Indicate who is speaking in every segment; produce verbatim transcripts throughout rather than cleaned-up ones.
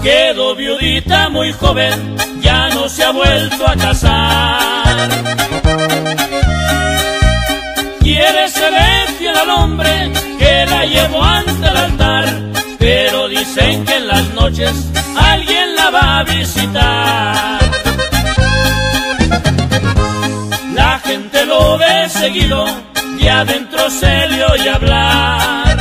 Speaker 1: Quedó viudita muy joven, ya no se ha vuelto a casar. Quiere serle fiel al hombre que la llevó ante el altar, pero dicen que en las noches alguien la va a visitar. La gente lo ve seguido y adentro se le oye hablar.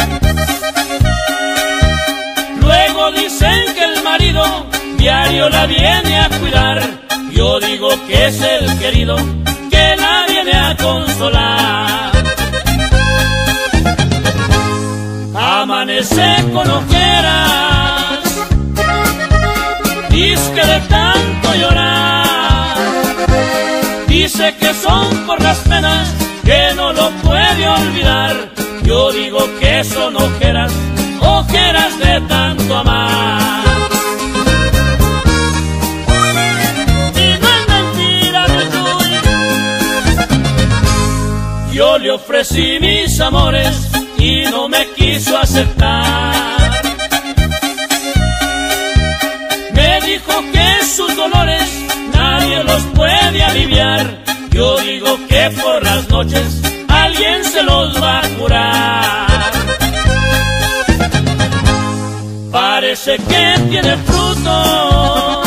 Speaker 1: Luego dicen que el marido diario la viene a cuidar. Yo digo que es el querido que la viene a consolar. Amanece con ojeras, dice que de tanto llorar, dice que son por las penas que no lo puede olvidar. Yo digo que son ojeras, ojeras de tanto amar. Y no es mentira de Chuy, yo le ofrecí mis amores y no me quiso aceptar. Me dijo que sus dolores nadie los puede aliviar. Yo digo que por las noches alguien se los va a curar. Parece que tiene fruto,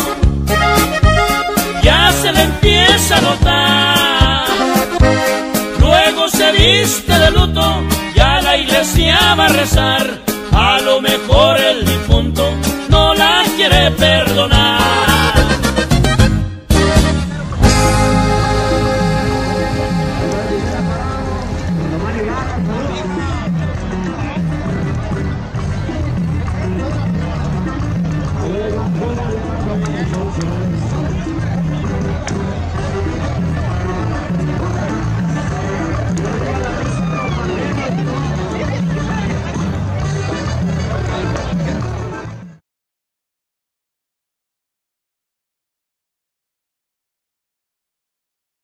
Speaker 1: ya se le empieza a notar. Luego se viste de luto y a la iglesia va a rezar. A lo mejor el difunto no la quiere perdonar.